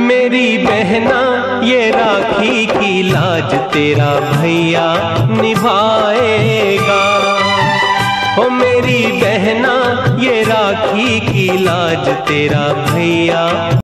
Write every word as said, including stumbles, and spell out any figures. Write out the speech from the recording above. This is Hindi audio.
मेरी बहना ये राखी की लाज तेरा भैया निभाएगा। ओ मेरी बहना ये राखी की लाज तेरा भैया